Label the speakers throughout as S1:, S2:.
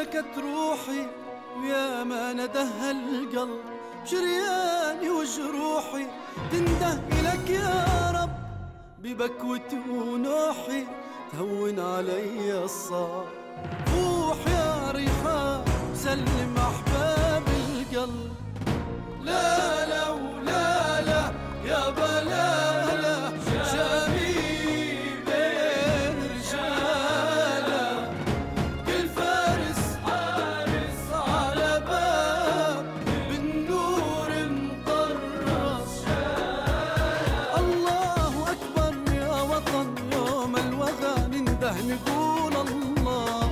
S1: شكت روحي ويا ما ندهى القلب، شرياني وجروحي تنده إلك يا رب، ببكوتي ونوحي تهون علي الصعب. روح يا ريحان سلم أحباب القلب. لا لا ولا لا يا بلالا شامي بين رجالا، كل فارس حارس على باب بالنور مطرس. الله أكبر يا وطن، يوم الوغى ننده نقول الله.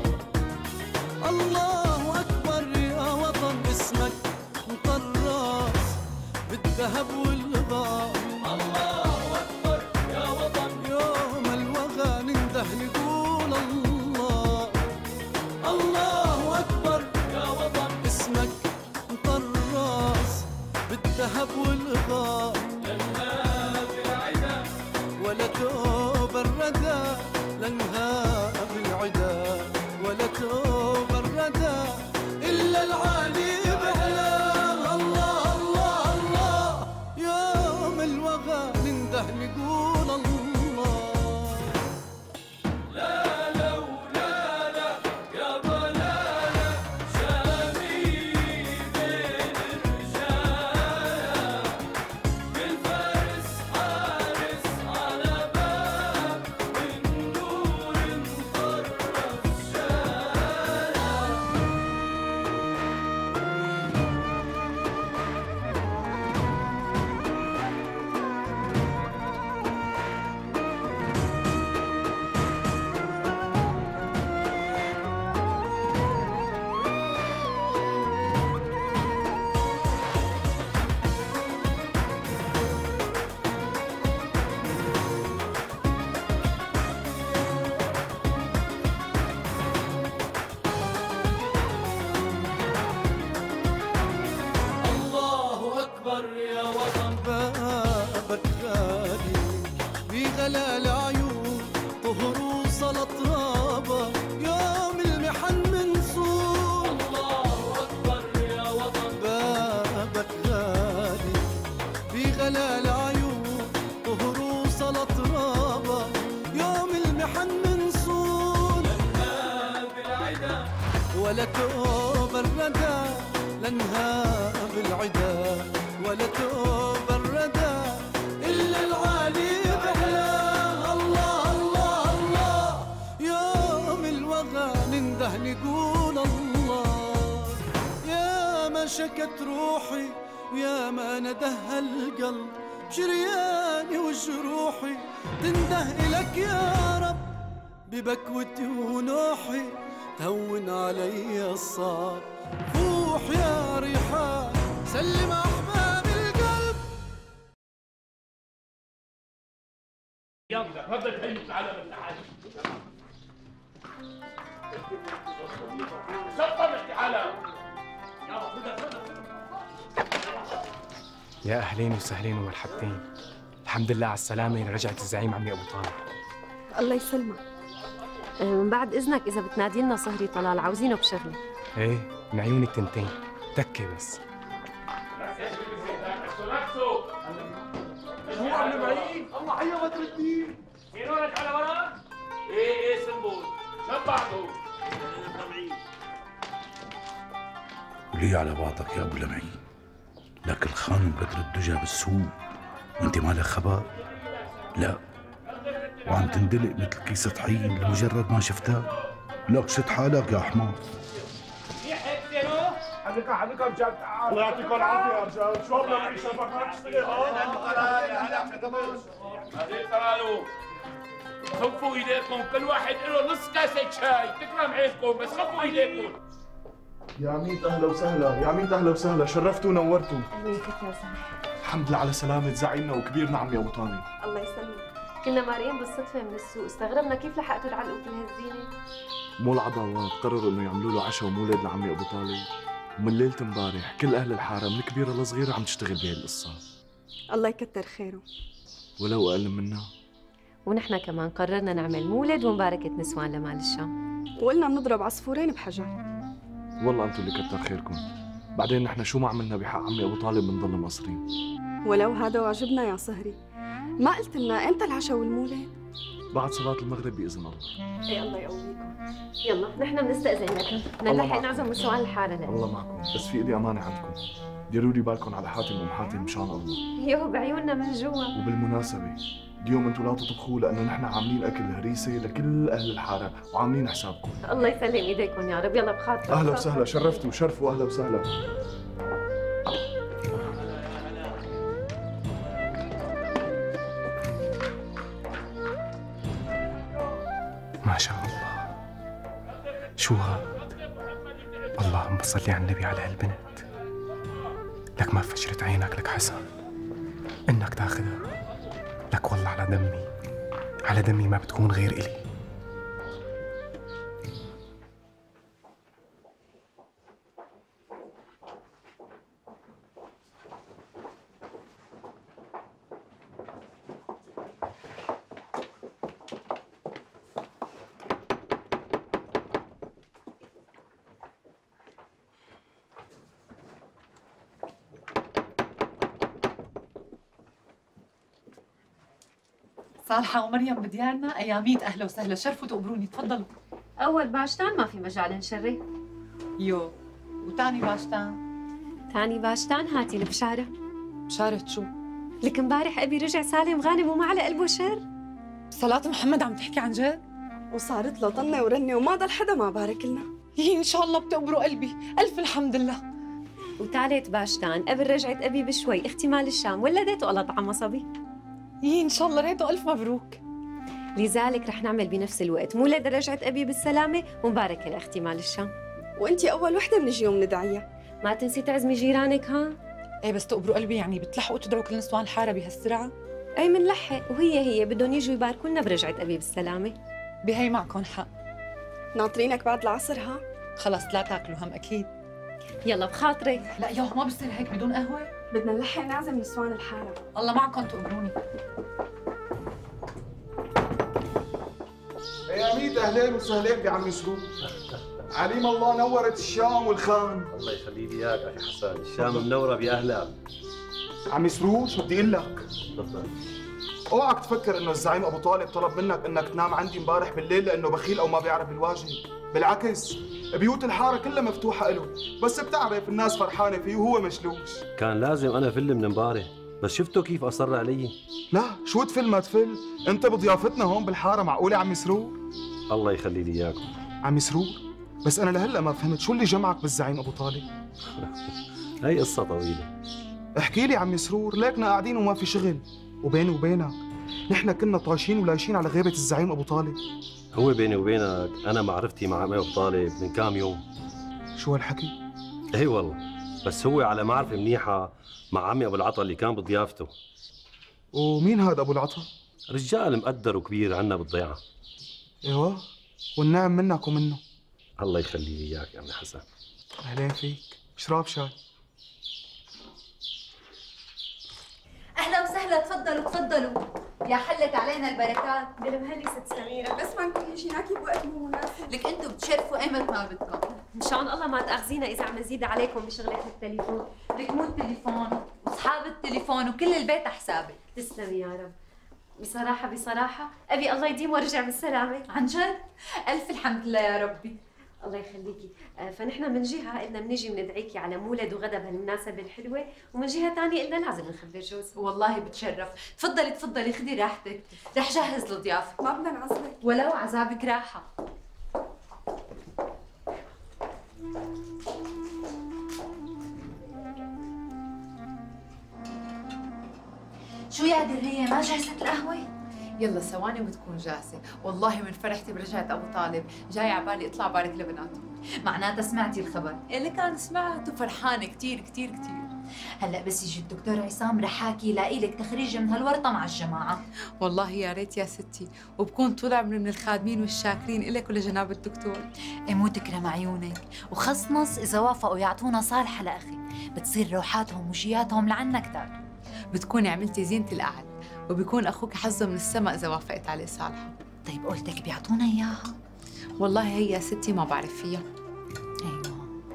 S1: الله أكبر يا وطن، اسمك مطرس بالذهب والغار. الله أكبر يا وطن، يوم الوغى ننده نقول الله. الله أكبر يا وطن، اسمك مطرس بالذهب والغار. لنها بالعدا ولا توب الردى، لنها بالعدا ولا توب الردى، إلا العالي بحلاه. الله الله الله، يوم الوغى ننده نقول الله. لا لا ولا لا يا بلالا شامي بين الرجال، كل فارس حارس على باب بالنور مطرس شارع. الله أكبر يا وطن، بابك غالي بغلا العيون، طهر وصل طرابة يوم المحن منصور. الله أكبر يا وطن، بابك غالي بغلا العيون، طهر وصل طرابة يوم المحن منصور. لنها بالعدا ولا توب الردى، لنها بالعدا ولا توب الردى، إلا العالي بحلاه. الله الله الله، يوم الوغى ننده نقول الله. يا ما شكت روحي ويا ما ندهى القلب، شرياني وجروحي تنده إلك يا رب، ببكوتي ونوحي تهون علي الصعب. روح يا ريحان سلم أحباب القلب.
S2: يلا تفضل حلو، تعالى من تعالى شطب تعالى. يلا خذها.
S3: يا أهلين وسهلين ومرحبتين. الحمد لله على السلامة، رجعت الزعيم عمي أبو طالب.
S4: الله يسلمك. من بعد إذنك إذا بتنادي لنا صهري طلال، عاوزينه بشغلة.
S3: إيه، من عيونك تنتين، تكة بس.
S2: هو عم معين الله حيا بدر الدين. سيرونك على ورا؟ ايه سنبول شبعته.
S5: ولي على بعضك يا ابو لمعين، لك الخان بدر الدجى بالسوق وانت مالك خبر؟ لا، وعم تندلق مثل كيس طحين لمجرد ما شفتها. لك شد حالك يا حمار.
S2: حبيبك يا رجال، تعال. الله يعطيكم العافيه يا رجال، شو بدنا نعيش ما نشتغل. هذه ترالو خفوا ايديكم، كل واحد له نص كاسه شاي، تكرم عينكم بس خفوا ايديكم.
S6: يا عميد اهلا وسهلا، يا عميد اهلا وسهلا، شرفتوا ونورتوا.
S4: أهلا فيك يا زهر.
S6: الحمد لله على سلامة زعيمنا وكبيرنا عمي ابو طالب.
S4: الله يسلمك. كنا مارين بالصدفة من السوق، استغربنا كيف لحقتوا تعلقوا كل هالزينة.
S6: مو العضوات قرروا انه يعملوا له عشاء ومولد لعمي ابو طالب، ومن ليلة امبارح كل اهل الحارة من كبيرة لصغيرة عم تشتغل بهي القصة.
S4: الله يكتر خيره.
S6: ولو اقل منا.
S4: ونحن كمان قررنا نعمل مولد ومباركة نسوان لمال الشام.
S7: وقلنا بنضرب عصفورين بحجر.
S6: والله انتم اللي كتر خيركم. بعدين نحن شو ما عملنا بحق عمي ابو طالب بنضل مقصرين.
S7: ولو هذا واجبنا يا صهري. ما قلت لنا امتى العشاء والمولد؟
S6: بعد صلاة المغرب بإذن الله.
S4: ايه الله يقويكم. يلا نحن بنستأذن لكم، نلحق نعزم سؤال الحارة لنا.
S6: الله معكم، بس في إلي أمانة عندكم. ديروا لي بالكم على حاتم وأم حاتم مشان الله.
S4: يوه بعيوننا من جوا.
S6: وبالمناسبة اليوم انتم لا تطبخوا لأنه نحن عاملين أكل هريسة لكل أهل الحارة وعاملين حسابكم.
S4: الله يسلم ايديكم يا رب. يلا بخاطرك.
S6: أهلا وسهلا، شرفتوا وشرفوا. أهلا وسهلا.
S3: ما شاء الله، شو هاد؟ اللهم صل على النبي على هالبنت. لك ما فجرت عينك لك حسن انك تاخذها. لك والله على دمي، على دمي ما بتكون غير إلي.
S8: صالحة ومريم بديارنا أياميت. أهلا وسهلا، شرفوا تقبروني، تفضلوا.
S4: أول باشتان ما في مجال نشري.
S8: يو، وتاني باشتان؟
S4: تاني باشتان هاتي البشارة.
S8: بشارة شو؟
S4: لك امبارح أبي رجع سالم غانم وما على قلبه شر.
S8: صلاة محمد عم تحكي عن جد؟
S7: وصارت له طنة ورنة وما ضل حدا ما بارك لنا.
S8: إن شاء الله بتقبروا قلبي، ألف الحمد لله.
S4: وثالث باشتان قبل رجعت أبي بشوي اختمال الشام ولدت وقلط عم صبي.
S8: إن شاء الله ريته ألف مبروك.
S4: لذلك رح نعمل بنفس الوقت مولد رجعت أبي بالسلامة ومباركة لاختمال الشام.
S7: وانتي أول وحدة بنجي وبندعيها.
S4: ما تنسي تعزمي جيرانك ها؟
S8: إيه بس تقبروا قلبي، يعني بتلحقوا تدعوا كل نسوان الحارة بهالسرعة؟
S4: أي منلحق، وهي بدهم يجوا يباركوا لنا برجعة أبي بالسلامة.
S8: بهي معكم حق.
S7: ناطرينك بعد العصر ها؟
S8: خلص لا تاكلوا هم أكيد.
S4: يلا بخاطري.
S8: لا يا ما بصير هيك بدون قهوة.
S7: بدنا نلحق نعزم نسوان الحارة.
S8: الله معكم تقبروني.
S9: يا ميت اهلين وسهلين بعمي سرور. عليم الله نورت الشام والخان.
S10: الله يخلي لي اياك اخي حسان، الشام منوره باهلها.
S9: عمي سرور شو بدي اقول لك؟
S10: تفضل.
S9: اوعك تفكر انه الزعيم ابو طالب طلب منك انك تنام عندي امبارح بالليل لانه بخيل او ما بيعرف الواجب، بالعكس بيوت الحاره كلها مفتوحه له، بس بتعرف الناس فرحانه فيه وهو مشلوش.
S10: كان لازم انا فل من امبارح، بس شفتوا كيف اصر علي؟
S9: لا شو تفل ما تفل، انت بضيافتنا هون بالحاره معقوله عمي سرور؟
S10: الله يخلي لي اياكم.
S9: عمي سرور بس انا لهلا ما فهمت شو اللي جمعك بالزعيم ابو طالب؟
S10: هي قصه طويله.
S9: احكي لي عمي سرور، ليكنا قاعدين وما في شغل، وبيني وبينك نحن كنا طاشين ولايشين على غيبه الزعيم ابو طالب.
S10: هو بيني وبينك انا معرفتي مع عمي ابو طالب من كام يوم.
S9: شو هالحكي؟
S10: اي والله، بس هو على معرفه منيحه مع عمي ابو العطا اللي كان بضيافته.
S9: ومين هذا ابو العطا؟
S10: رجال مقدر وكبير عنا بالضيعه.
S9: ايوه والنعم منك ومنه.
S10: الله يخلي لي اياك يا عمي حسن.
S9: اهلين فيك، شراب شاي.
S11: اهلا وسهلا، تفضلوا تفضلوا. يا حلت علينا البركات.
S4: بالمهلي ست سميرة.
S7: بس ما نكون جيناكي بوقت مو مناسب.
S11: لك انتم بتشرفوا ايمت ما بدكم.
S4: ان شاء الله ما تاخذينا اذا عم نزيد عليكم بشغلة التليفون.
S11: لك مو التليفون واصحاب التليفون وكل البيت حسابك.
S4: تسلمي يا رب. بصراحة ابي الله يديم وارجع بالسلامة.
S11: عن جد؟ الف الحمد لله يا ربي.
S4: الله يخليكي. فنحن من جهة قلنا بنجي بندعيكي على مولد وغدا بهالمناسبة الحلوة، ومن جهة ثانية قلنا لازم نخبر جوز.
S11: والله بتشرف. تفضلي تفضلي خدي راحتك، رح جهز الضيافة.
S7: ما بدنا نعذبك.
S11: ولو عذابك راحة. شو يا درية ما جهزت القهوة؟
S8: يلا ثواني وبتكون جاهزة. والله من فرحتي برجعت أبو طالب جاي عبالي اطلع بارك لبناتهم.
S11: معناتها سمعتي الخبر؟
S8: اللي كان سمعته فرحانة كتير كتير كتير.
S11: هلا بس يجي الدكتور عصام رح حاكي يلاقي لك تخريج من هالورطة مع الجماعة.
S8: والله يا ريت يا ستي، وبكون طول عمري من الخادمين والشاكرين إلك ولجناب الدكتور.
S11: إيه مو تكرم عيونك، وخصنص إذا وافقوا يعطونا صالحة لأخي، بتصير روحاتهم وجياتهم لعنا كتار.
S8: بتكوني عملتي زينة القعد، وبيكون أخوك حظه من السما إذا وافقت عليه صالحة.
S11: طيب قولتك بيعطونا إياها؟
S8: والله هي يا ستي ما بعرف فيها.
S11: أيوه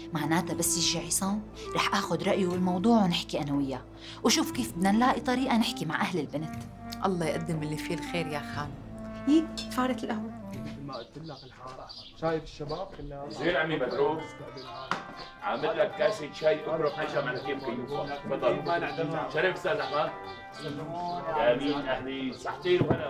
S11: معناتها بس يجي عصام رح اخذ رايه بالموضوع ونحكي انا وياه، وشوف كيف بدنا نلاقي طريقه نحكي مع اهل البنت.
S8: الله يقدم اللي فيه الخير يا خال.
S4: يي فارت القهوه.
S9: ما قلت لك الحاره، شايف الشباب كلها
S2: زين عمي مدروس، عامل لك كاسه شاي ابرق نشا على كيف كيوفا. تفضل. شرف استاذ احمد. يا مين اهلي، صحتين وهلا.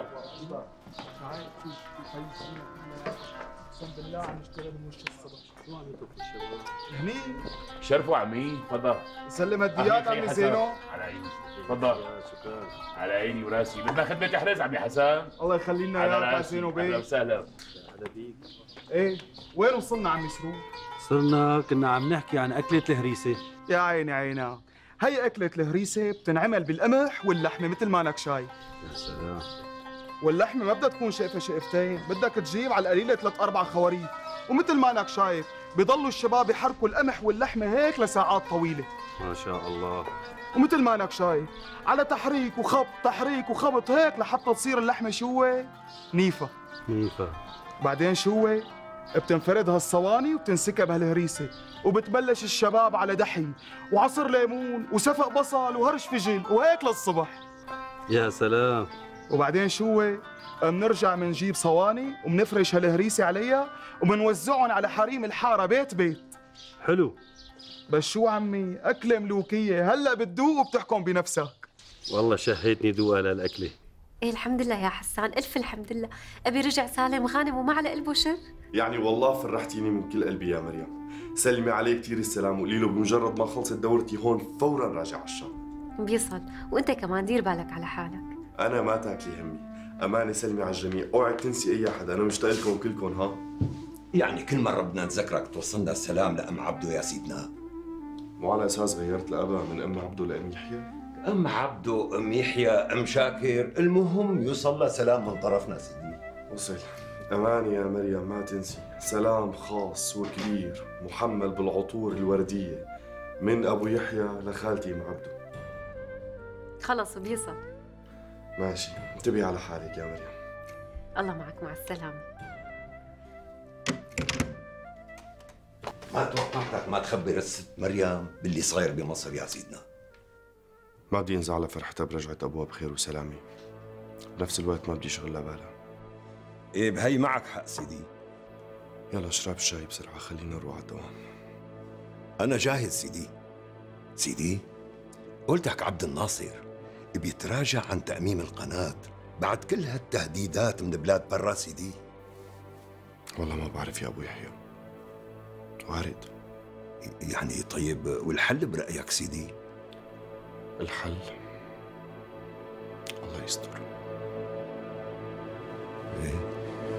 S9: اقسم بالله عم نشتغل من وش الصبح. شو عم يطبخ الشباب؟ هني
S2: شرفوا عمي، تفضل.
S9: سلم هديات عمي زينو.
S2: على عيني. تفضل. شكرا. على عيني وراسي، بدنا خدمة حرز عمي حسن.
S9: الله يخلي لنا اياك يا زينو بيه.
S2: اهلا وسهلا.
S10: اهلا بيك.
S9: ايه وين وصلنا عمي سرور؟
S10: كنا عم نحكي عن أكلة الهريسة.
S9: يا عيني عينا، هي أكلة الهريسة بتنعمل بالقمح واللحمة مثل ما انك شايف.
S10: يا سلام.
S9: واللحمة ما بدها تكون شقفة شقفتين، بدك تجيب على القليلة 3-4 خواريف، ومثل ما انك شايف بضلوا الشباب يحركوا القمح واللحمة هيك لساعات طويلة.
S10: ما شاء الله.
S9: ومثل ما انك شايف على تحريك وخبط تحريك وخبط هيك لحتى تصير اللحمة شو نيفة.
S10: نيفة.
S9: بعدين شو بتنفرد هالصواني وبتنسكب هالهريسة، وبتبلش الشباب على دحي وعصر ليمون وسفق بصل وهرش فجل وهيك للصبح.
S10: يا سلام.
S9: وبعدين شو بنرجع منجيب صواني وبنفرش هالهريسة عليها وبنوزعهم على حريم الحارة بيت بيت.
S10: حلو.
S9: بس شو عمي، أكلة ملوكية، هلأ بتدوق وبتحكم بنفسك.
S10: والله شهيتني دوقها للأكلة.
S4: ايه الحمد لله يا حسان، الف الحمد لله. ابي رجع سالم غانم وما على قلبه شر.
S6: يعني والله فرحتيني من كل قلبي يا مريم. سلمي عليه كثير السلام وقولي له بمجرد ما خلصت دورتي هون فورا راجع على الشام.
S4: بيصل، وانت كمان دير بالك على حالك.
S6: انا ما تاكلي همي، امانه سلمي على الجميع، اوعي تنسي اي حدا، انا مشتاق لكم كلكم. ها
S12: يعني كل مره بدنا نتذكرك توصلنا السلام لام عبدو يا سيدنا.
S6: مو على اساس غيرت الابا من ام عبدو لام يحيى؟
S12: ام عبدو، ام يحيى، ام شاكر، المهم يوصل سلام من طرفنا سيدي.
S6: وصل. أماني يا مريم ما تنسي، سلام خاص وكبير محمل بالعطور الوردية من أبو يحيى لخالتي أم عبدو.
S4: خلص بيصل.
S6: ماشي، انتبهي على حالك يا مريم.
S4: الله معك، مع السلامة.
S12: ما توقعتك ما تخبر الست مريم باللي صاير بمصر يا سيدنا.
S6: ما بدي انزع على فرحتها برجعة أبوها بخير وسلامة، بنفس الوقت ما بدي شغلها بالها.
S12: ايه بهي معك حق سيدي.
S6: يلا اشرب الشاي بسرعة، خلينا نروح على الدوام.
S12: أنا جاهز سيدي. سيدي، قلتك عبد الناصر بيتراجع عن تأميم القناة بعد كل هالتهديدات من بلاد برا سيدي.
S6: والله ما بعرف يا أبو يحيى، وارد.
S12: يعني طيب والحل برأيك سيدي؟
S6: الحل الله يستر.
S12: إيه؟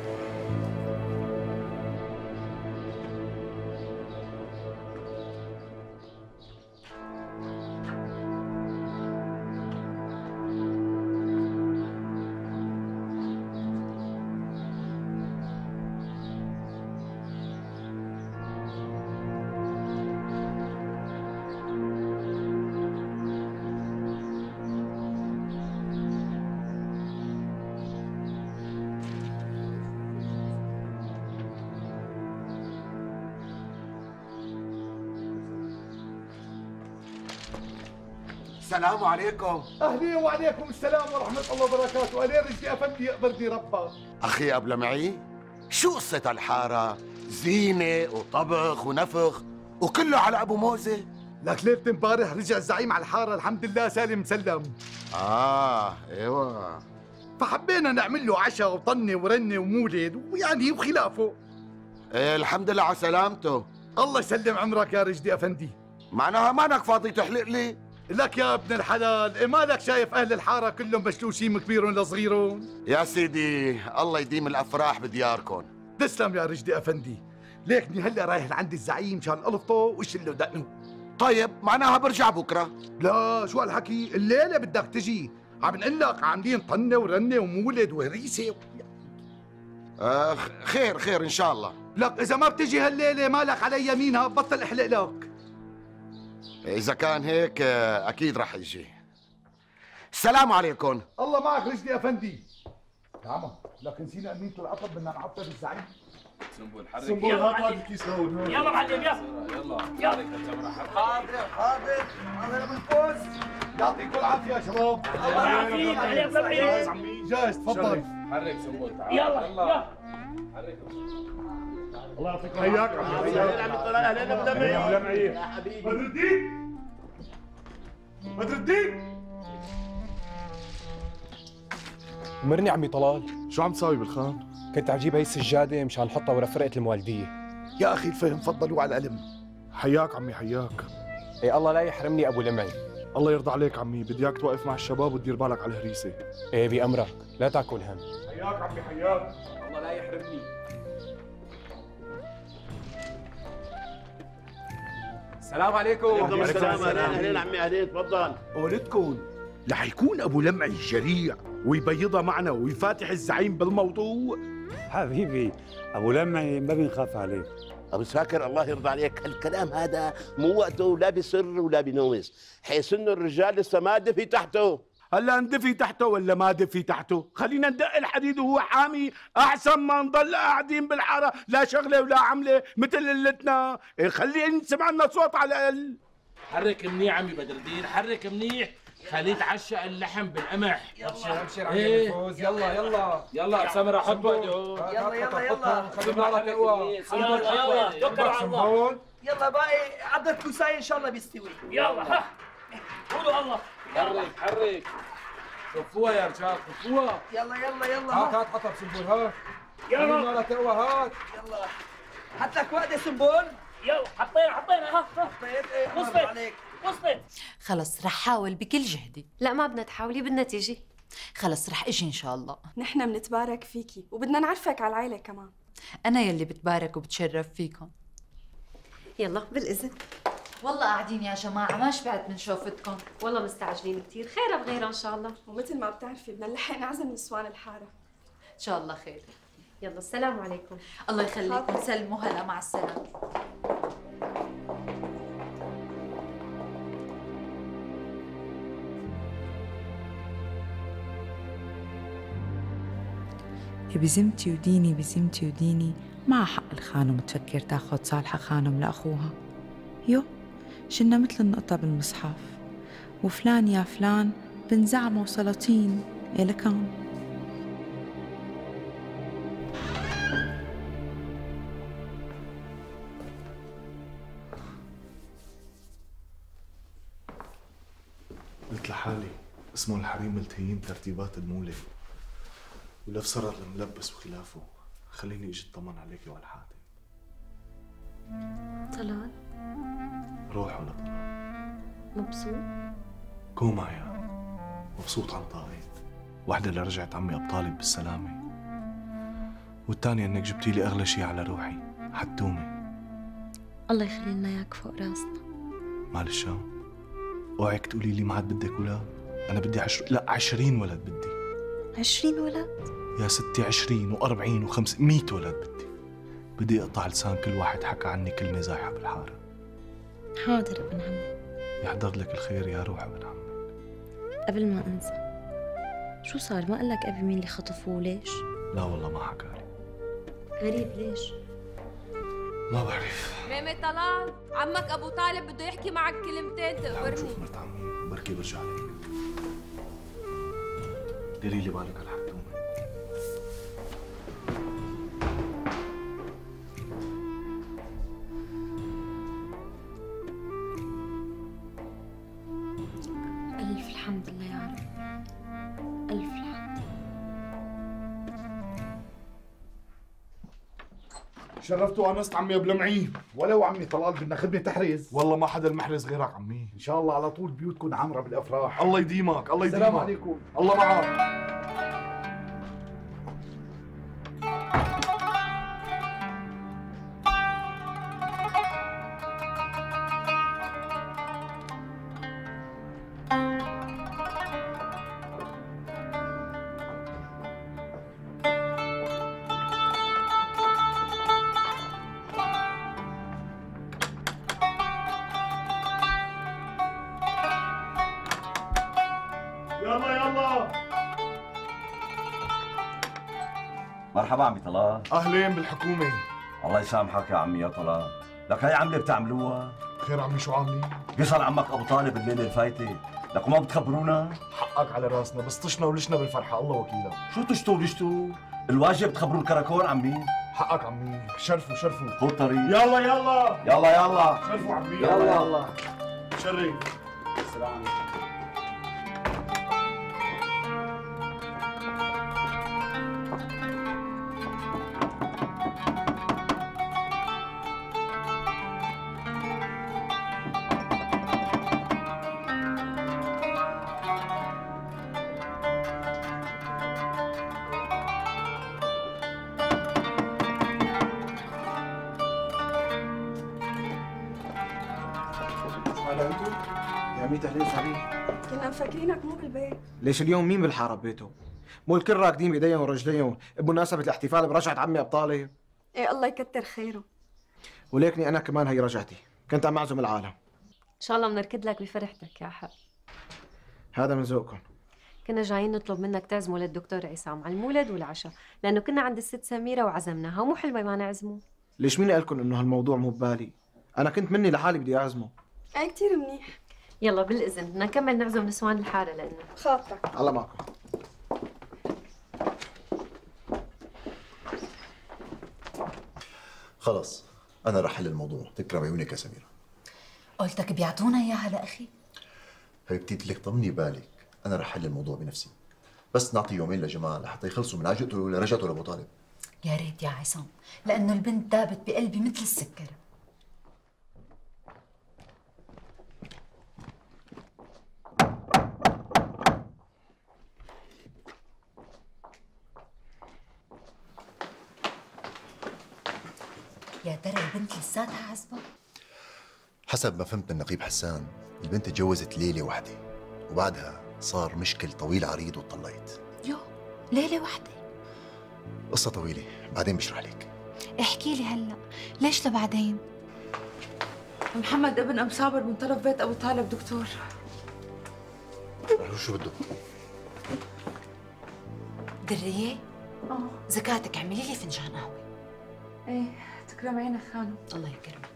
S13: السلام عليكم.
S14: اهلين وعليكم السلام ورحمه الله وبركاته. اهلين رجلي افندي يقبرني ربك.
S13: اخي ابو لمعي، شو قصه الحاره؟ زينه وطبخ ونفخ وكله على ابو موزه.
S14: لك ليله امبارح رجع الزعيم على الحاره الحمد لله سالم مسلم.
S13: ايوه.
S14: فحبينا نعمل له عشاء وطنه ورنه ومولد ويعني وخلافه.
S13: ايه الحمد لله على سلامته.
S14: الله يسلم عمرك يا رجدي افندي.
S13: معناها مانك فاضي تحلق لي؟
S14: لك يا ابن الحلال، إيه مالك شايف اهل الحاره كلهم مشلوشين كبيرهم لصغيرهم؟
S13: يا سيدي الله يديم الافراح بدياركم.
S14: تسلم يا رجدي افندي. ليكني هلا رايح لعند الزعيم مشان الفطه وشله دقنه.
S13: طيب معناها برجع بكره.
S14: لا شو هالحكي، الليله بدك تجي، عم نقول لك عاملين طنه ورنه ومولد وهريسه.
S13: خير خير ان شاء الله.
S14: لك اذا ما بتجي هالليله مالك علي يمينها بطل احلق لك.
S13: إذا كان هيك أكيد رح يجي. السلام عليكم.
S14: الله معك رجلي أفندي. يا عمو لك نسينا أمينة العطب بدنا نعطر الزعيم.
S15: سنبل حرك
S6: سنبل هات هذا الكيس هون.
S15: يلا معلم يلا
S6: يلا حاضر حاضر اهلا بالفوز. يعطيكم العافيه يا شباب.
S15: الله يعافيك. عليك طبعا
S6: جاهز عمي جاهز تفضل.
S15: حرك سنبل تعال
S6: يلا
S15: حرك.
S6: الله يعطيكم حياك عمي.
S13: اهلين عم طلال اهلين ابو لمعي
S6: ابو لمعي
S13: يا حبيبي.
S6: بدر الدين بدر الدين
S3: أمرني عمي طلال.
S6: شو عم تساوي بالخان؟
S3: كنت عم جيب هي السجادة مشان نحطها ورا فرقة الموالدية.
S14: يا أخي الفهم فضلوا على العلم.
S6: حياك عمي حياك.
S3: إيه الله لا يحرمني أبو لمعي.
S6: الله يرضى عليك عمي، بدي اياك توقف مع الشباب وتدير بالك على الهريسة.
S3: إيه بأمرك، لا تاكل هم.
S6: حياك عمي حياك.
S3: الله لا يحرمني. السلام عليكم.
S13: وعليكم السلام. اهلين عمي اهلين تفضل.
S14: قولتكم رح يكون ابو لمعي جريع ويبيضها معنا ويفاتح الزعيم بالموضوع.
S16: حبيبي ابو لمعي ما بنخاف عليه.
S13: ابو ساكر الله يرضى عليك، هالكلام هذا مو وقته لا بسر ولا بنومس، حيث انه الرجال لسه ما دفي تحته.
S14: هلا ندفي تحته ولا ما دفي تحته؟ خلينا ندق الحديد وهو حامي احسن ما نضل قاعدين بالحاره لا شغله ولا عمله مثل قلتنا. خلي نسمع لنا صوت على الاقل.
S15: حرك منيح عمي بدر الدين، حرك منيح، خليه يتعشى اللحم بالقمح.
S3: ابشر ابشر عمي الفوز. يلا يلا
S15: يلا سمرة حط وقته هون.
S3: يلا يلا يلا خلي نارك تقوى.
S15: يلا توكل على الله.
S17: يلا باقي عدد كوساي ان شاء الله بيستوي.
S15: يلا ها قولوا الله. حرك حرك شوفوها يا رجال شوفوها.
S17: يلا يلا يلا
S3: هات هات حطها بسنبل هات.
S15: يلا
S3: خلي نارك تقوى هات.
S17: يلا هات لك وقت سنبل.
S15: يلا حطينا ها
S17: حطيت.
S15: وصلت
S17: عليك
S11: وصلت. خلص رح حاول بكل جهدي.
S4: لا ما بدنا تحاولي، بدنا تيجي.
S11: خلص رح اجي ان شاء الله.
S7: نحن بنتبارك فيكي وبدنا نعرفك على العيلة كمان.
S11: انا يلي بتبارك وبتشرف فيكم.
S4: يلا بالإذن.
S11: والله قاعدين يا جماعة ما شبعت من شوفتكم.
S4: والله مستعجلين كثير، خير بغيرها ان شاء الله.
S7: ومثل ما بتعرفي بدنا نلحق نعزم نسوان الحارة.
S11: ان شاء الله خير.
S4: يلا السلام عليكم.
S11: الله يخليكم. سلموا هلا مع السلامة.
S18: بزمتي وديني بزمتي وديني، مع حق الخانم تفكر تاخد صالحة خانم لأخوها. يو شلنا مثل النقطة بالمصحف، وفلان يا فلان بن زعمة وسلاطين إلكان.
S6: قلت لحالي اسمه الحريم ملتهيين ترتيبات المولد، ولف صرت الملبس وخلافه، خليني اجي اطمن عليكي وعلى حالتك.
S4: طلال
S6: روح ولا طلال؟
S4: مبسوط؟
S6: كوما يا مبسوط عن طاقي. واحدة اللي رجعت عمي أبو طالب بالسلامة، والثانية انك جبتي لي اغلى شيء على روحي، حتومة.
S4: الله يخلي لنا اياك فوق راسنا.
S6: معلش اوعك تقولي لي ما عاد بدك اولاد. انا بدي 20 ولد بدي.
S4: 20 ولد؟
S6: يا ستي 20 و40 و5 100 ولد بدي اقطع لسان كل واحد حكى عني كلمة زايحة بالحارة.
S4: حاضر ابن عمي.
S6: يحضر لك الخير يا روح ابن عمي.
S4: قبل ما انسى، شو صار؟ ما قال لك ابي مين اللي خطفوه وليش؟
S6: لا والله ما حكى لي.
S4: غريب ليش؟
S6: ما بعرف.
S19: ميمة طلال، عمك ابو طالب بده يحكي معك كلمتين تقبرني.
S6: شوف مرت عمي بركي برجع لك. ديري لي بالك على حتومة.
S4: ألف الحمد لله يا رب، ألف الحمد.
S14: شرفت وانست عمي ابو لمعي. ولو عمي طلال بدنا خدمه تحريز.
S6: والله ما حدا المحرز غيرك عمي.
S14: ان شاء الله على طول بيوتكم عامره بالافراح.
S6: الله يديمك الله يديمك.
S14: السلام عليكم.
S6: الله معك.
S15: يلا يلا.
S20: مرحبا عمي طلال.
S6: اهلين بالحكومة.
S10: الله يسامحك يا عمي يا طلال، لك هي عملة بتعملوها؟
S9: خير عمي شو عاملين؟
S10: بيصل عمك ابو طالب الليله الفايته، لك ما بتخبرونا؟
S9: حقك على راسنا، بس طشنا ولشنا بالفرحه الله وكيلك.
S10: شو تشتوا ولشتوا؟ الواجب تخبروا الكراكون عمي.
S9: حقك عمي، شرفوا شرفوا.
S10: خذ طريق.
S9: يلا يلا
S10: يلا يلا
S9: شرفوا عمي.
S10: يلا يلا
S9: شرف. السلام عليكم.
S20: هلا انتو؟ يا ميت اهلين وسهلين.
S7: كنا مفكرينك مو بالبيت.
S20: ليش اليوم مين بالحاره ببيته؟ مو الكل راكدين بايديهم ورجليهم بمناسبه الاحتفال برجعه عمي ابطالي.
S7: ايه الله يكتر خيره.
S20: وليكني انا كمان هي رجعتي، كنت عم اعزم العالم.
S4: ان شاء الله بنركض لك بفرحتك يا حق.
S20: هذا من ذوقكم.
S4: كنا جايين نطلب منك تعزمه للدكتور عصام على المولد والعشاء، لانه كنا عند الست سميره وعزمناها، ومو حلوه ما نعزمه.
S20: ليش مين قال لكم انه هالموضوع مو ببالي؟ انا كنت مني لحالي بدي اعزمه.
S7: ايه كثير منيح.
S4: يلا بالاذن بدنا نكمل نعزم نسوان الحاره لنا.
S7: خاطرك.
S20: الله معكم.
S21: خلص انا رح حل الموضوع، تكرم عيونك يا سميره.
S11: قلتك بيعطونا اياها لاخي.
S21: حبيبتي لك طمني بالك، انا رح حل الموضوع بنفسي، بس نعطي يومين لجمال لحتى يخلصوا من عجقته ورجعته لابو طالب.
S11: يا ريت يا عصام، لانه البنت دابت بقلبي مثل السكر. يا ترى البنت لساتها عزبة؟
S21: حسب ما فهمت من نقيب حسان، البنت تجوزت ليله واحده وبعدها صار مشكل طويل عريض وطلقت.
S11: يو، ليلة واحدة؟
S21: قصة طويلة، بعدين بشرح لك.
S11: احكي لي هلا، ليش لبعدين؟
S18: محمد ابن ام صابر من طرف بيت ابو طالب دكتور.
S21: شو بده؟
S11: درية؟ زكاتك اعملي لي فنجان قهوة.
S18: ايه تكرم عينك خانم.
S11: الله يكرمك.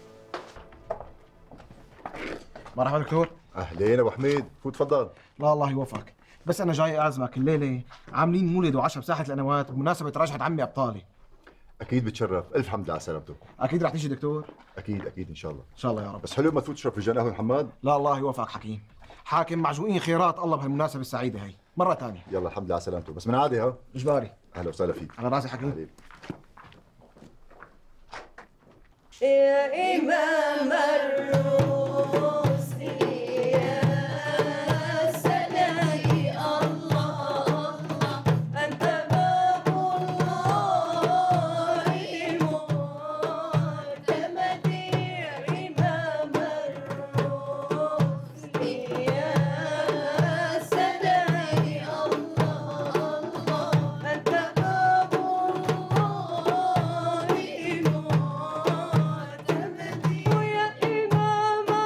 S20: مرحبا دكتور.
S21: اهلين ابو حميد، فوت تفضل.
S20: لا الله يوفقك، بس انا جاي اعزمك الليله، عاملين مولد وعشاء بساحه الانوات بمناسبه رجعه عمي ابطالي.
S21: اكيد بتشرف، الف حمد على سلامتك.
S20: اكيد رح تيجي دكتور؟
S21: اكيد اكيد ان شاء الله.
S20: ان شاء الله يا رب.
S21: بس حلو ما تفوت تشرب فنجان قهوه محمد.
S20: لا الله يوفقك حكيم، حاكم معجوقين خيرات الله بهالمناسبه السعيده هي مره ثانيه.
S21: يلا الحمد لله على سلامتك، بس من عادي ها.
S20: اجباري.
S21: اهلا وسهلا فيك.
S20: على راسي حكيم.
S1: يا إمام الرسل يا سلامي الله الله، أنت باب الله المعتمد يا إمام الرسل يا سلامي الله الله، أنت باب الله ويا إمام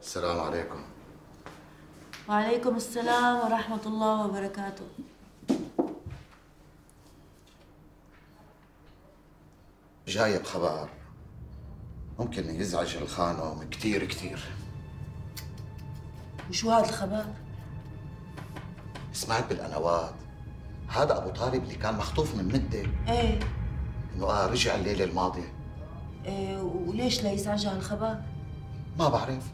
S21: السلام عليكم.
S5: وعليكم السلام ورحمة الله وبركاته.
S21: جاي بخبر ممكن يزعج الخانم كتير كتير.
S5: وشو هذا الخبر؟
S21: سمعت بالقنوات هذا ابو طالب اللي كان مخطوف من مده
S5: ايه
S21: انه رجع الليله الماضيه.
S5: ايه وليش لا يزعجها الخبر؟
S21: ما بعرف.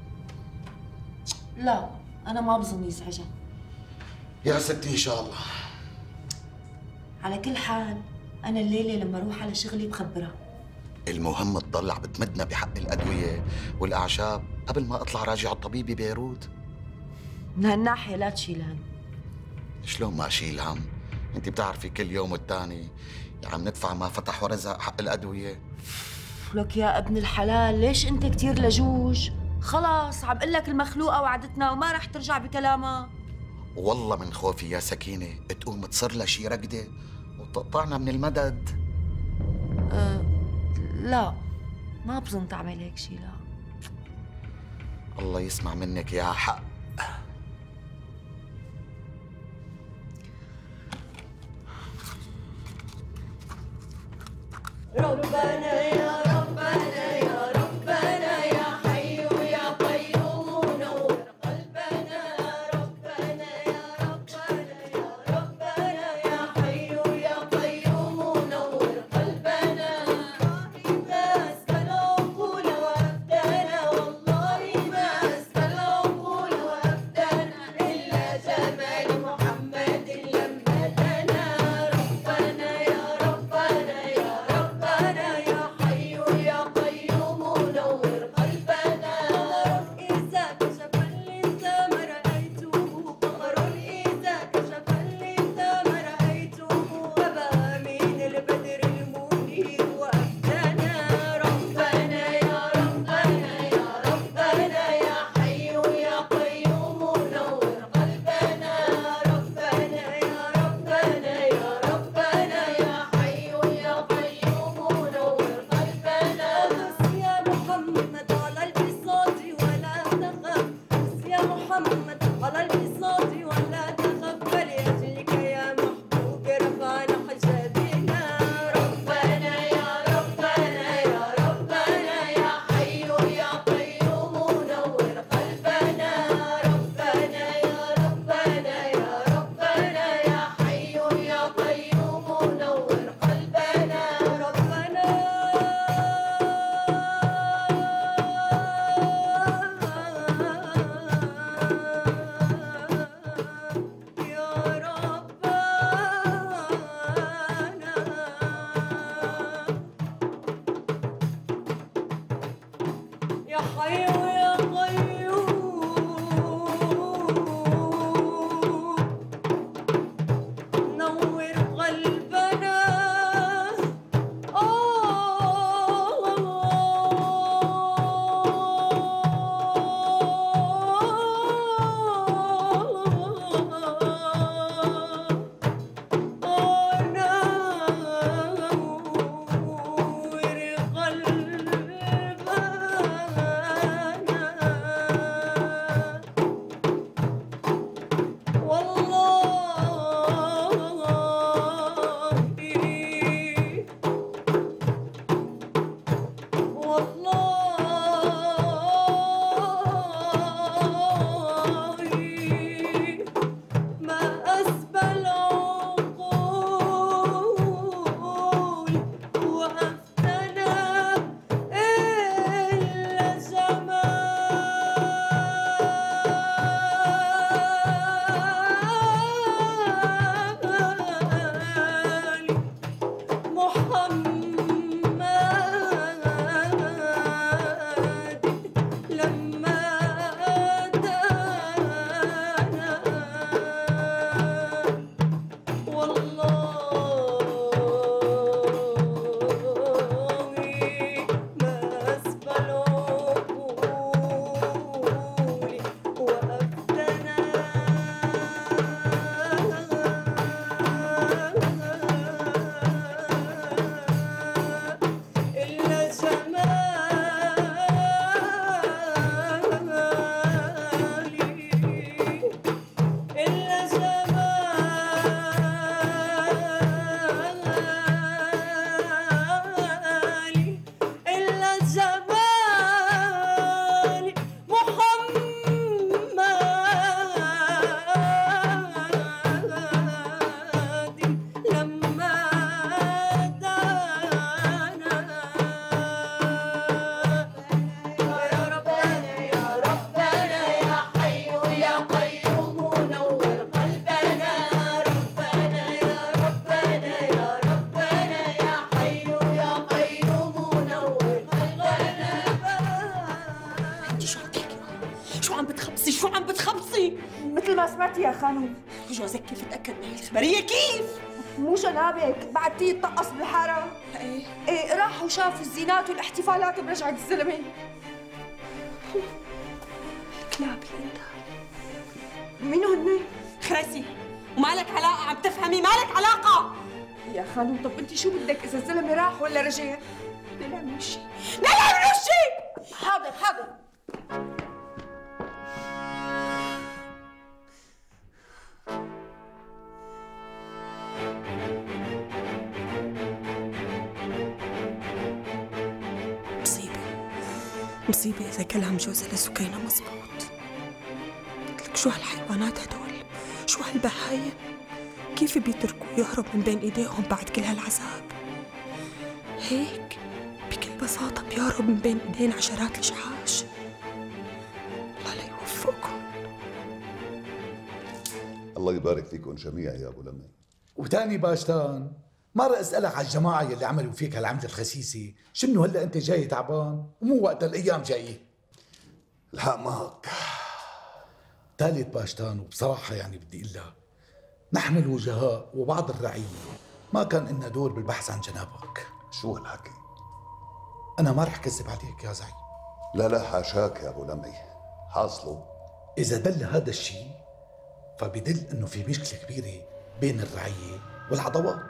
S5: لا انا ما بظن يزعجها.
S21: يا ستي ان شاء الله.
S5: على كل حال انا الليله لما اروح على شغلي بخبرها.
S21: المهم تضل عم بتمدنا بحق الادويه والاعشاب قبل ما اطلع راجع الطبيب ببيروت.
S5: من هالناحيه لا تشيل هم.
S21: شلون ما اشيل هم؟ انت بتعرفي كل يوم والتاني عم ندفع ما فتح ورزق حق الادويه.
S5: لك يا ابن الحلال ليش انت كثير لجوج؟ خلاص عم قل لك المخلوقه وعدتنا وما رح ترجع بكلامها.
S21: والله من خوفي يا سكينه تقوم تصير لها شي رقده وتقطعنا من المدد.
S5: لا ما بظن تعمل هيك شي. لا
S21: الله يسمع منك يا حق.
S5: ربنا يا ربنا يا ربنا يا حي يا قيوم نور قلبنا. ربنا يا ربنا يا ربنا يا حي يا قيوم نور قلبنا. ما أسفل عقول وأبدانا والله ما أسفل عقول وأبدانا إلا جمال محمد لما دنا. ربنا يا ربنا يا ربنا يا حي يا قيوم نور قلبنا. إذا كشف اللسان رأيته قمر إذا كشف اللسان رأيته أبى من البدر المنير وأبدانا. ربنا يا ربنا يا ربنا يا حي يا قيوم نور قلبنا. ربنا يا ربنا يا ربنا يا حي يا قيوم نور قلبنا. بس يا محمد على البساط ولا تخف. بس يا محمد على البساط ولا تخف. فلأجلك يا محبوب رفعنا حجابنا. ربنا يا ربنا يا ربنا يا حي يا قيوم نور قلبنا. ربنا يا ربنا يا ربنا يا حي يا قيوم نور قلبنا. ربنا يا حي يا قيوم نور قلبنا. نور قلبنا. شو عم بتخبصي؟ مثل ما سمعتي يا خانم. وجوزك كيف تأكد من هالخبرية كيف؟ مو جنابك بعد تيجي تطقص بالحارة؟ ايه راحوا شافوا الزينات والاحتفالات برجعة الزلمة. الكلاب مين هن؟ خرسي ومالك علاقة عم تفهمي مالك علاقة يا خانم. طب انت شو بدك اذا الزلمة راح ولا رجع؟ نلع من وشي نلع من وشي. حاضر حاضر. مصيبة إذا كلام جوزها لسكينة مزبوط. قلت لك شو هالحيوانات هدول؟ شو هالبهايم؟ كيف بيتركوا يهرب من بين إيديهم بعد كل هالعذاب؟ هيك بكل بساطة بيهرب من بين إيدين عشرات الإشعاش. الله لا يوفقكم.
S8: الله يبارك فيكم جميعا يا أبو لمي.
S22: وتاني باشتان مرة اسألك على الجماعة يلي عملوا فيك هالعملة الخسيسة، شنو هلا انت جاي تعبان ومو وقت الايام جاية؟
S8: الحق معك.
S22: ثالث باشتان وبصراحة يعني بدي اقول لك نحن الوجهاء وبعض الرعية ما كان لنا دور بالبحث عن جنابك.
S8: شو هالحكي؟
S22: أنا ما رح كذب عليك يا زعيم.
S8: لا لا حاشاك يا أبو لمي. حاصله
S22: إذا دل هذا الشيء فبدل إنه في مشكلة كبيرة بين الرعية والعضوات.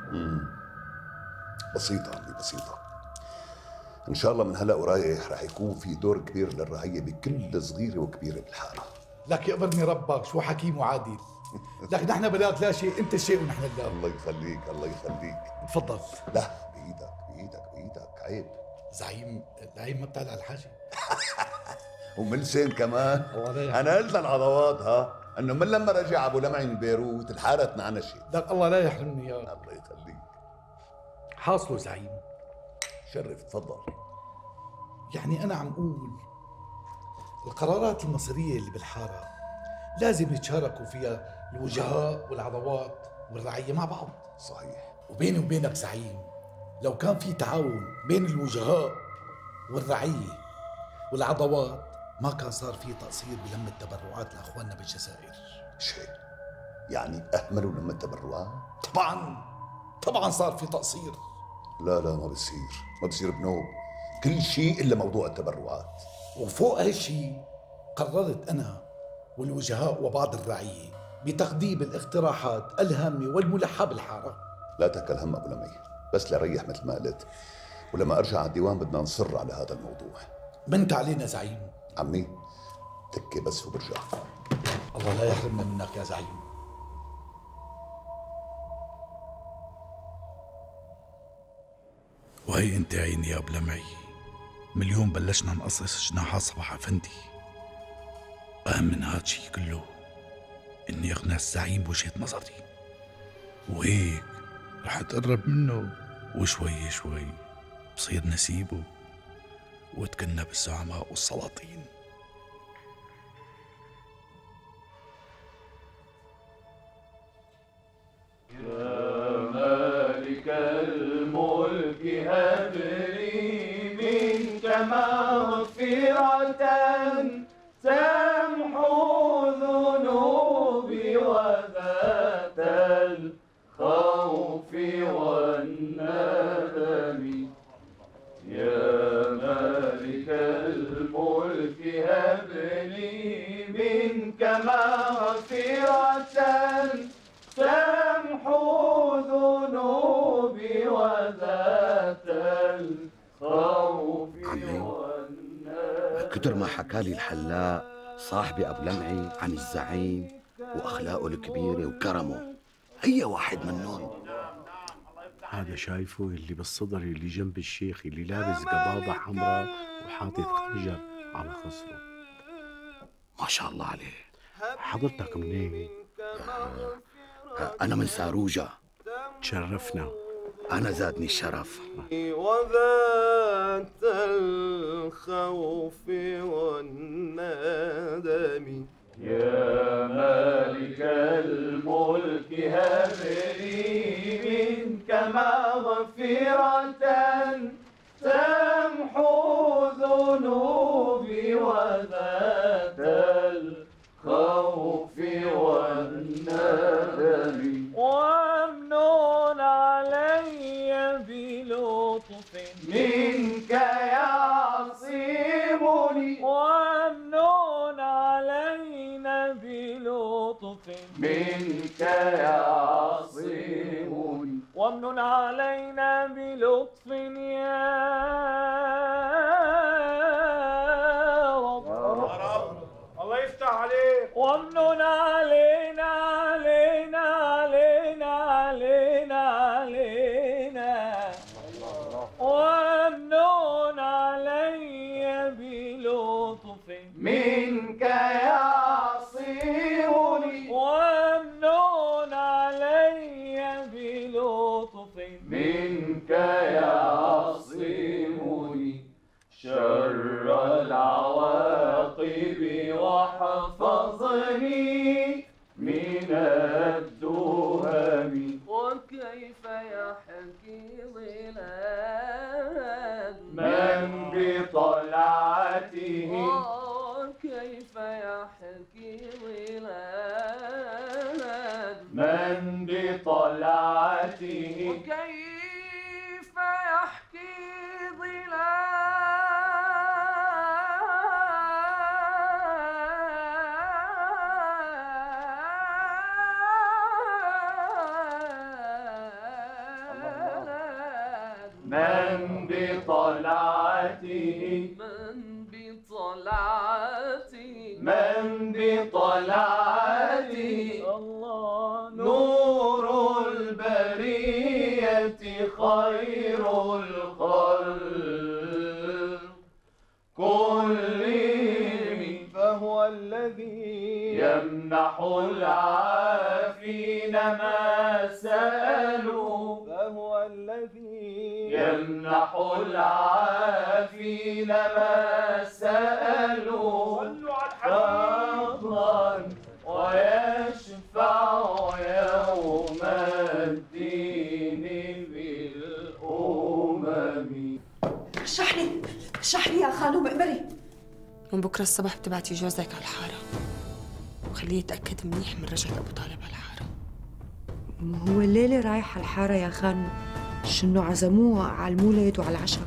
S8: بسيطة عمي بسيطة. إن شاء الله من هلا ورايح رح يكون في دور كبير للرعية بكل صغيرة وكبيرة بالحارة.
S22: لك يقبرني ربك شو حكيم وعادل. لك نحن بلاك لا شيء، أنت الشيء ونحن اللا.
S8: الله يخليك الله يخليك.
S22: تفضل.
S8: لا بإيدك عيب.
S22: زعيم العيب ما بتعلى على الحاجة.
S8: ومن لسان كمان. أنا قلت للعضوات انه من لما رجع ابو لمعي من بيروت الحاره تنعنشت.
S22: لك الله لا يحرمني اياك.
S8: الله يخليك.
S22: حاصله زعيم.
S8: شرف تفضل.
S22: يعني انا عم اقول القرارات المصيريه اللي بالحاره لازم يتشاركوا فيها الوجهاء والعضوات والرعيه مع بعض.
S8: صحيح.
S22: وبيني وبينك زعيم لو كان في تعاون بين الوجهاء والرعيه والعضوات ما كان صار في تقصير بلم التبرعات لاخواننا بالجزائر.
S8: شيء يعني اهملوا لم التبرعات؟
S22: طبعا صار في تقصير.
S8: لا ما بصير بنوب. كل شيء الا موضوع التبرعات.
S22: وفوق هالشيء قررت انا والوجهاء وبعض الرعيه بتقديم الاقتراحات الهامه والملحه بالحاره.
S8: لا تكل هم ابو لمي، بس لريح مثل ما قلت، ولما ارجع على الديوان بدنا نصر على هذا الموضوع.
S22: منت علينا زعيم.
S8: عمي تكي بس وبرجع.
S22: الله لا يحرمنا منك يا زعيم.
S14: وهي انت عيني يا ابو لمعي، من اليوم بلشنا نقصص جناحات صباح افندي. اهم من هاد شي كله اني اقنع الزعيم بوجهة نظري، وهيك رح اتقرب منه وشوي شوي بصير نسيبه وتكنى بالزعماء والسلاطين.
S2: يا مالك الملك هب لي منك مغفرة تمحو ذنوبي وذات الخوف والندم. يا مالك الملك هب لي منك مغفرة تمحو ذنوبي وذات الخوف والندم.
S23: كتر ما حكالي الحلاق صاحبي ابو لمعي عن الزعيم واخلاقه الكبيره وكرمه، هي واحد منهم.
S14: هذا شايفه اللي بالصدر اللي جنب الشيخ اللي لابس قباضة حمراء وحاطط خنجر على خصره.
S23: ما شاء الله عليه.
S14: حضرتك منين؟
S23: أنا من ساروجة.
S14: تشرفنا.
S23: أنا زادني الشرف.
S1: وذات الخوف والندم.
S2: يا مالك الملك هب لي منك مغفرة تمحو ذنوبي وذات
S1: منك يعصمني وامنن علينا بلطف يا رب
S14: الله يفتح عليك
S1: وامنن علينا علينا علينا علينا علينا وامنن علي بلطف منك يعصمني وامنن علي بلطف منك يعصمني شر العواقب واحفظني من الدهم وكيف يحكي ظلال من بطلعته وكيف يحكي ظلال من بطلعته وكيف يحكي من بطلعته من بطلعته الله نور البرية خير الخلق كلهم فهو الذي يمنح العافين ما سألوا فهو الذي يمنح العافين ما سألوا فضلا ويشفع يوم الدين بالأمم
S5: رشحني يا خانم اقبلي. من بكره الصبح بتبعتي جوزك على الحاره وخليه يتاكد منيح من رجعه ابو طالب على الحاره.
S18: هو الليله رايح على الحاره يا خانم، شنو عزموه على المولد وعلى العشاء.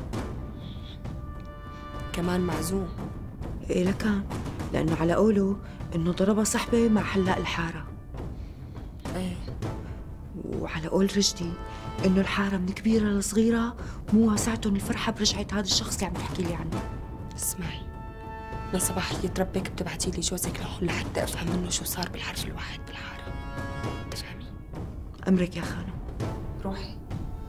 S5: كمان معزوم؟
S18: ايه لكان، لانه على قوله انه ضربها صحبه مع حلاق الحاره.
S5: ايه،
S18: وعلى قول رشدي انه الحاره من كبيره لصغيره مو واسعتهم الفرحه برجعه هذا الشخص اللي عم تحكي لي عنه.
S5: اسمعي، من صباحية ربك بتبعتي لي جوزك لهون لحتى افهم منه شو صار بالحرف الواحد بالحاره. تفهمي؟
S18: امرك يا خانم.
S5: روحي.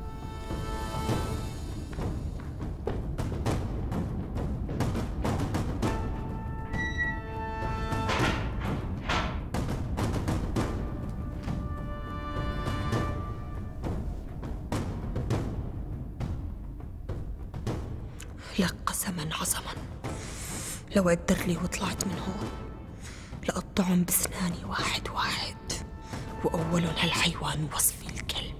S5: لك قسما عظما لو قدر لي وطلعت من هون لقطعهم بسناني واحد واحد، وأولهم هالحيوان وصفي الكلب.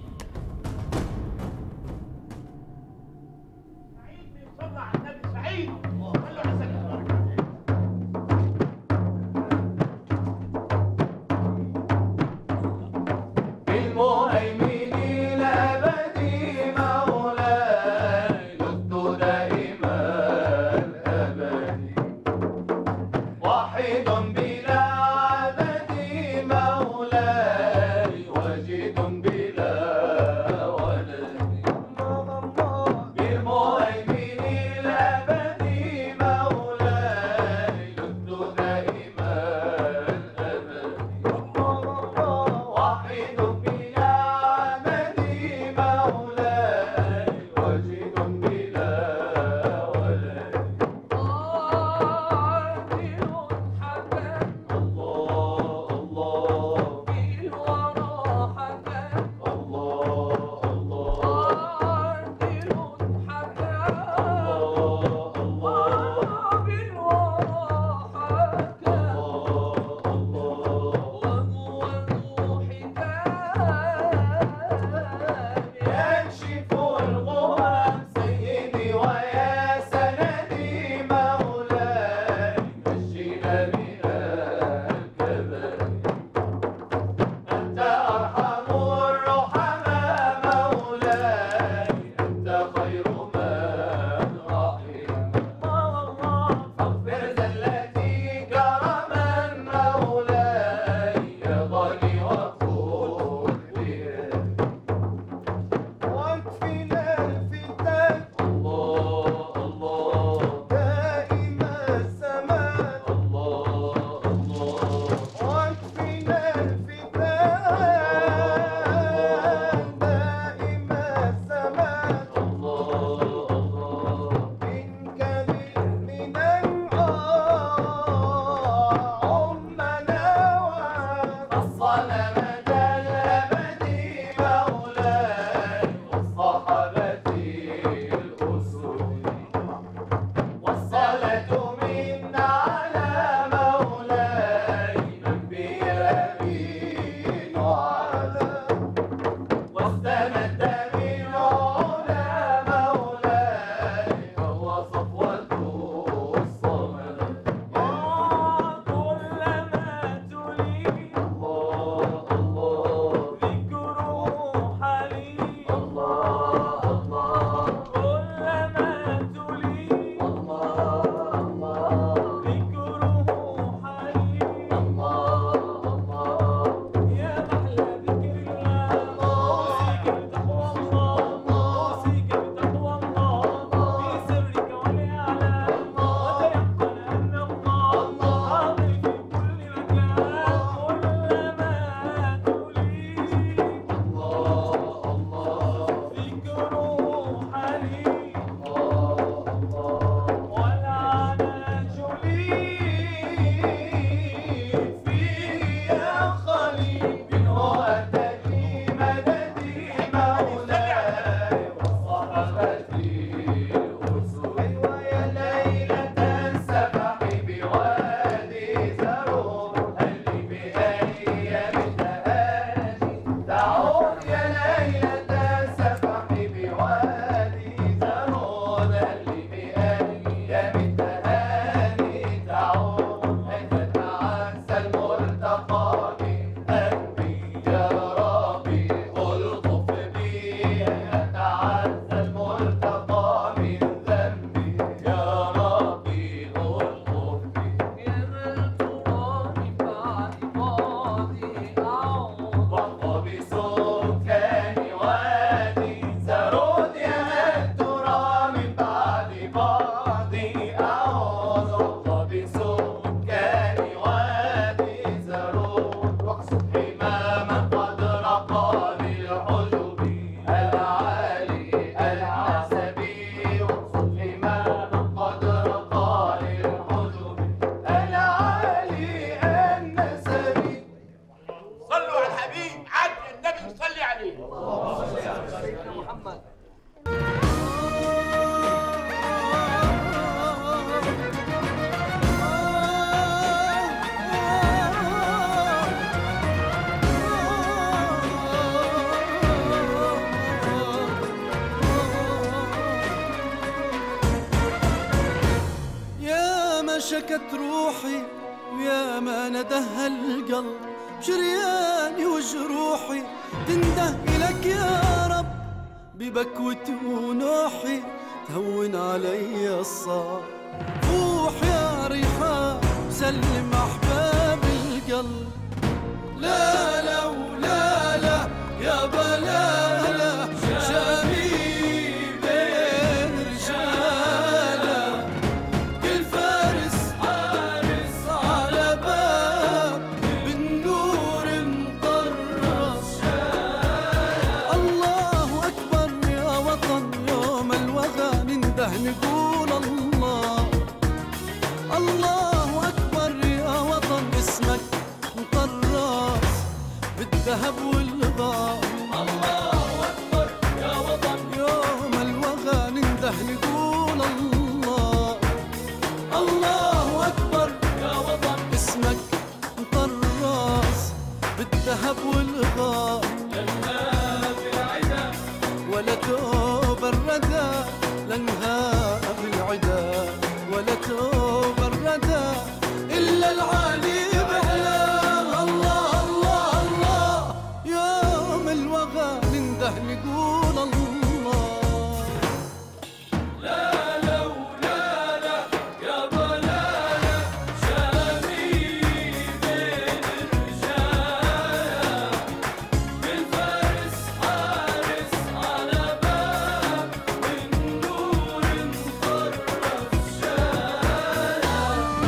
S1: المهيمن الأبدي مولاي لطف دائما أبدي واحد بلا عدد مولاي واجد بلا ما شكت روحي ويا ما ندهى القلب شرياني وجروحي تنده إلك يا رب ببكوتي ونوحي تهون علي الصعب. روح يا ريحان سلم أحباب القلب. لا لا ولا لا يا بلالا شامي بين رجالا كل فارس حارس على باب بالنور مطرس. الله أكبر يا وطن يوم الوغى ننده نقول الله. الله أكبر يا وطن اسمك مطرس بالذهب والغار. الله أكبر يا وطن يوم الوغى ننده نقول الله. الله أكبر يا وطن اسمك مطرس بالذهب والغار. لنهاب العدا ولا توب الردى لنهاب العدا ولا توب الردى إلا العالي بأعلاه. الله الله الله يوم الوغى ننده نقول الله. لا لا ولا لا يا بلالا شامي بين الرجال بالفارس حارس على باب بالنور مطرف شارع.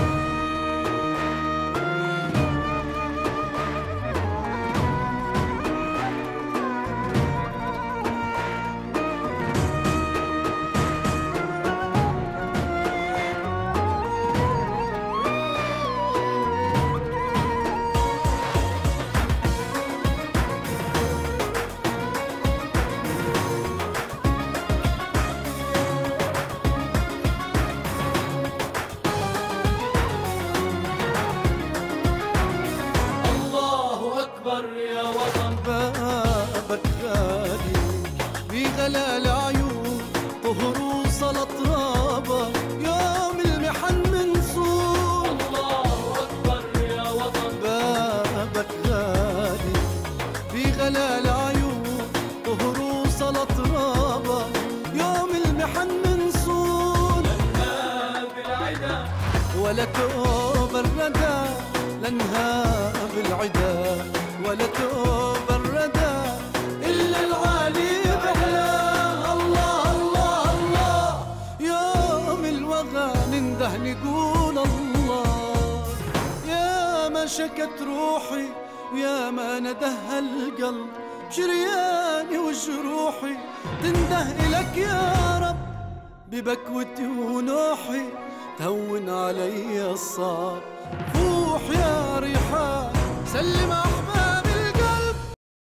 S1: الله أكبر يا وطن بابك غالي بغلا العيون طهر وصل طرابة يوم المحن منصور. الله أكبر يا وطن بابك غالي بغلا العيون طهر وصل طرابة يوم المحن منصور. لنهاب العدا ولا توب الردى لنهاب العدا ولا توب الردى إلا العالي بأعلاه. الله الله الله يوم الوغى ننده نقول الله. يا ما شكت روحي ويا ما ندهى القلب شرياني وجروحي تنده إلك يا رب ببكوتي ونوحي تهون علي الصعب. فوح يا ريحان سلم أحبابي